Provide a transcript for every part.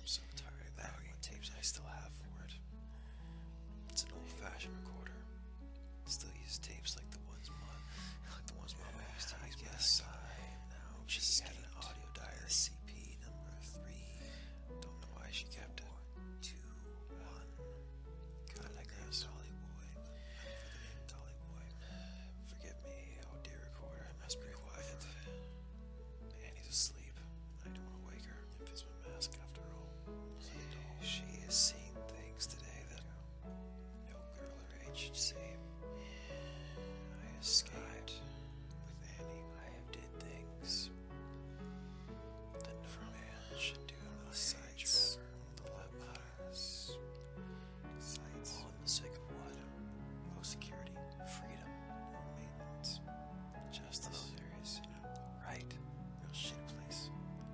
I'm so tired of that. What tapes I still have for it. It's an old-fashioned recorder. Still uses tapes like the ones Mama used to use. I guess now she's got an audio diary. CP number 3. Don't know why she kept it. 2, 1. God, I like that Dolly Boy. For the name Dolly Boy. Forgive me, oh dear recorder. I must be quiet. Annie's asleep. I don't want to wake her. If it's my mask after all. She is seeing things today that no girl her age should see. I escaped with Annie. I have did things that no man should do on the sides. The lampires. All in the sake of what? Low security, freedom, no maintenance. Just those areas, you know. Right. Real shit place.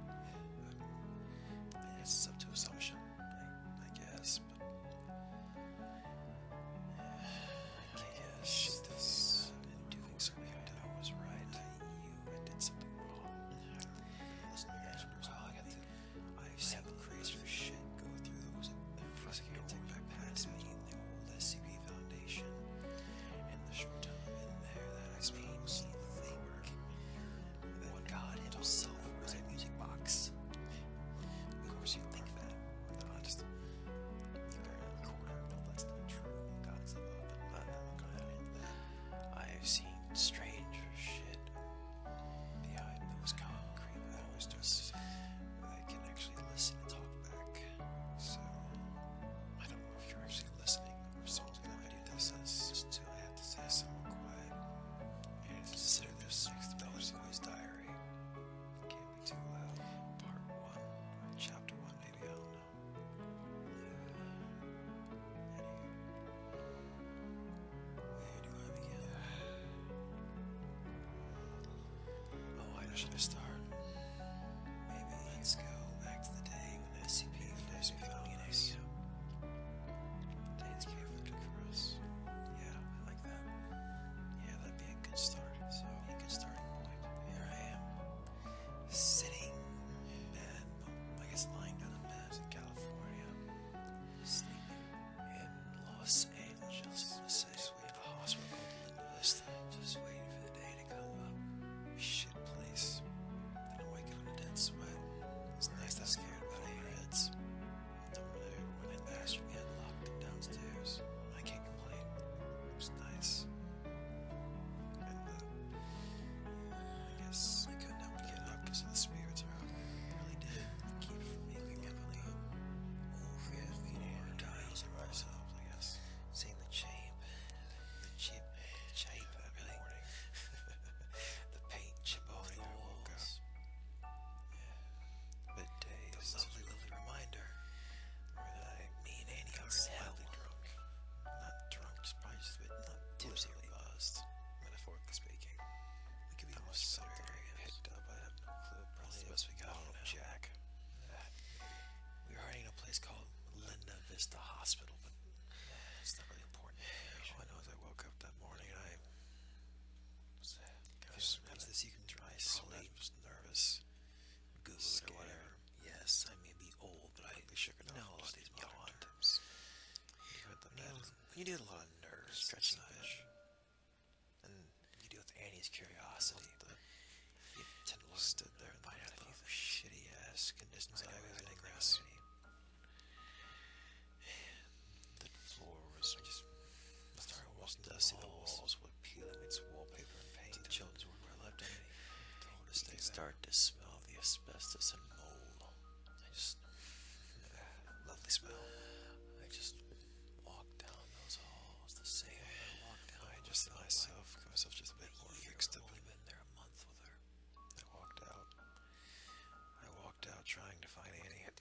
But I guess it's up to assumption. I guess, but I guess this and doing something I didn't know was right. I did something wrong. Listen, I've seen crazier shit go through those investigating back past me in the old SCP Foundation. And the short time in there, that explains me think that God himself was a music box. Of course you think that. No, just recorder. No, that's not true. God's above it. But I'm not gonna into that. I've seen stranger shit behind those concrete walls. Just I can actually listen and talk back. So I don't know if you're actually listening or if someone's gonna video this. Just till I have to say somewhat quiet. And consider this $6 Boy's diary. Can't be too loud. Part 1, chapter 1, maybe, I don't know. Where do I begin? Oh, why should I start? Maybe let's go back to the day when SCP first found us. The day that's perfect for us. Yeah, I like that. Yeah, that'd be a good start. So, a good starting point. Here I am, sitting in bed, I guess lying down in bed in California, sleeping in Los Angeles. Just waiting for a hospital called Linda Vista. Just waiting for the day to come up. Shit place. Then I wake up in a dead sweat. It's nice to have scared about overheads. Don't really ever went in there, so we had locked them downstairs. I can't complain. It was nice. And I guess I couldn't help but get up because of the spirits around me. I really did. Keep from making me believe. More times in ourselves, I guess. Seeing the chape that really morning. The paint chip off the walls. Yeah. Midday is a lovely reminder. Me and Annie got slightly drunk. Not drunk, just probably just a bit not tipsy or buzzed, metaphorically speaking. We could be almost something picked up, I have no clue. Probably the best we got from Jack. We were hiding in a place called Linda Vista Hospital, but it's not really important information. All I know is I woke up that morning and I was this you can try sleep. I was nervous. Google or whatever. Yes, I may be old, but I know a lot of these modern terms. You deal with a lot of nerves, stretching fish, and you deal with Annie's curiosity. You tend to stood there and find out a few shitty ass conditions I was in grass. The floor was just starting to walk dusty. The walls were peeling its wallpaper and paint. The children's room where I left Annie. Told us they start to smell the asbestos and mold. Lovely smell. I just walked down those halls the same way I walked down. I adjusted myself, got myself just a bit more fixed up. I've only been there a month with her. I walked out trying to find Annie.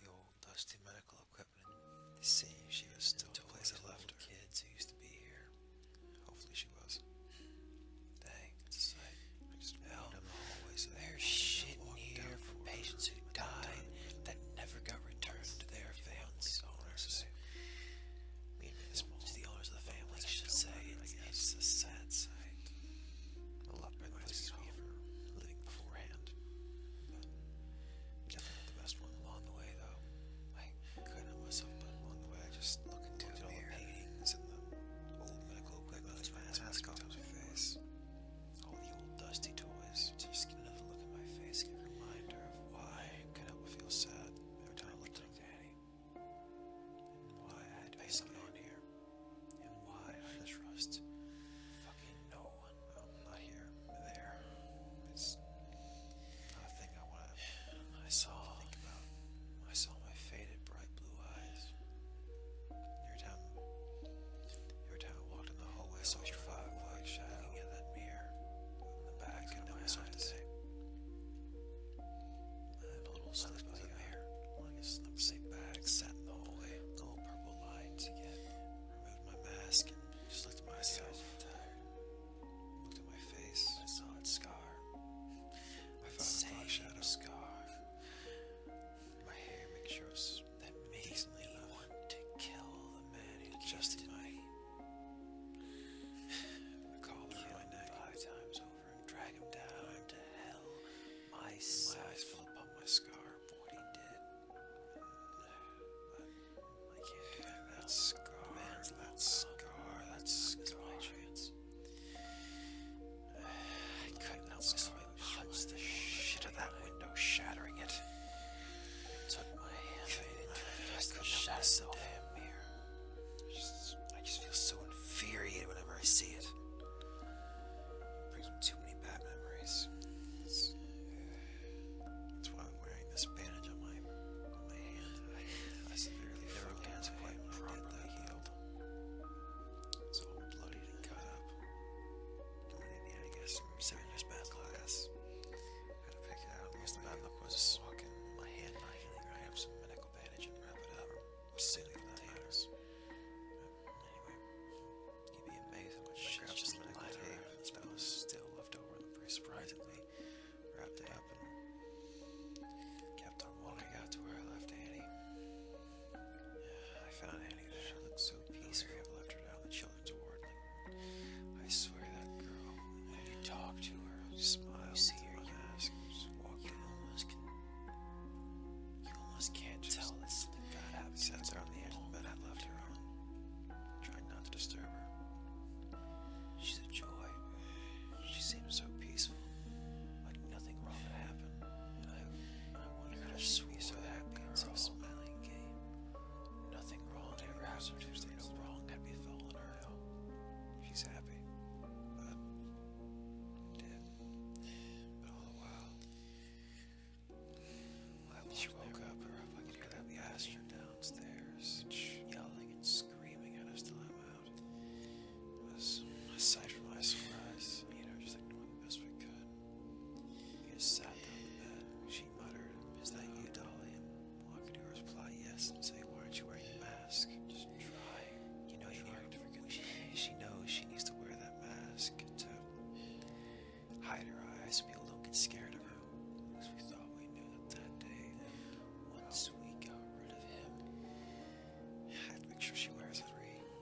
this and say, why aren't you wearing a mask? Just try. You know, she knows she needs to wear that mask to hide her eyes so people don't get scared of her. Because we thought we knew that day. Once we got rid of him, I had to make sure she wears it.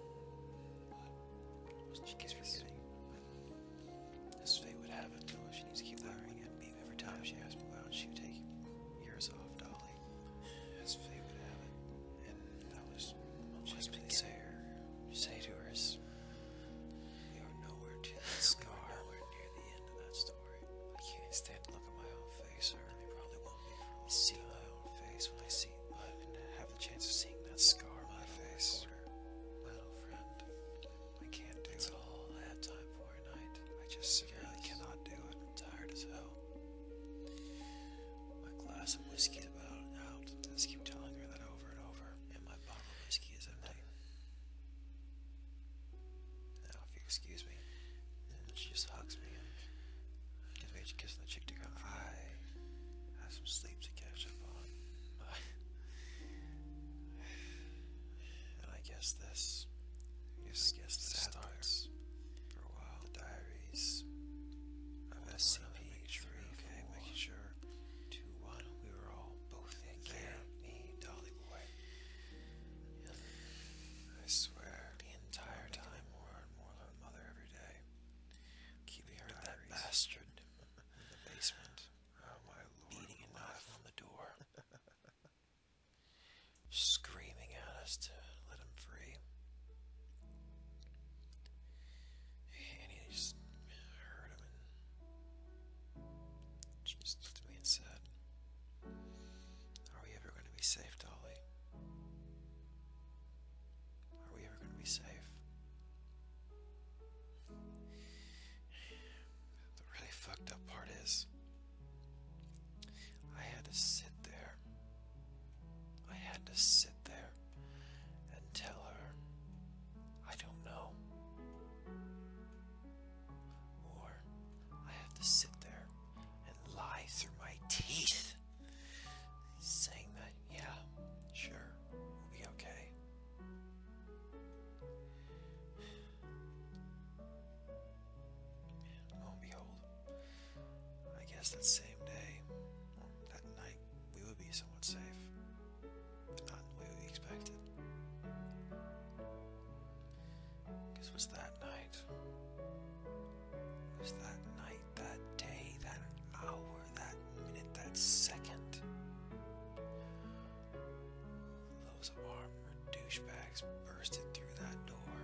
She keeps forgetting. As fate would have it, though, she needs to keep wearing it. Every time she has me out, she would take years off, Dolly. As fate would have it. And that was just been say to her is, we are nowhere to that scar. Nowhere near the end of that story. I can't stand to look at my own face, or I probably won't be for a long see my own face when I see it, but and have the chance of seeing that scar on my face. Well, friend, I can't do it. That's all I have time for tonight. I just really cannot do it. I'm tired as hell. My glass of whiskey is about out. I just keep telling her that over and over. And my bottle of whiskey is empty. Now, if you excuse me, and she just hugs me and gives me a kiss on the cheek to go. I have some sleep to catch up on. And I guess this. I guess this starts for a while. The diaries of SCP-3, okay, making sure 2-1 we were all both in there. Me, Dolly Boy. And I swear, the entire time more and more like a mother every day. Keeping her that bastard in the basement. Oh my lord. Beating a knife on the door. Screaming at us to let him free. And he just heard him and just looked at me and said, are we ever going to be safe, Dolly? Are we ever going to be safe? The really fucked up part is, I had to sit there. I had to sit there and tell her, I don't know. Or I have to sit there and lie through my teeth, saying that, yeah, sure, we'll be okay. Lo and behold, I guess that same day, or that night, we would be somewhat safe, but not the way we expected. Because it was that night. It was that night, that day, that hour, that minute, that second. Those armored douchebags bursted through that door.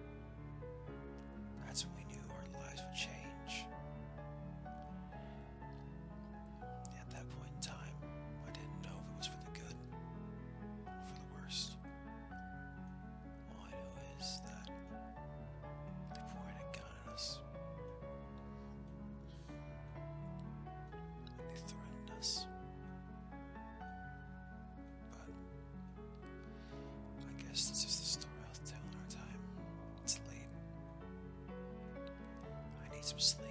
That's when we knew our lives would change. At that point in time, I didn't know if it was for the good or for the worst. All I know is that they pointed a gun at us. And they threatened us. But I guess it's just a story I'll tell in our time. It's late. I need some sleep.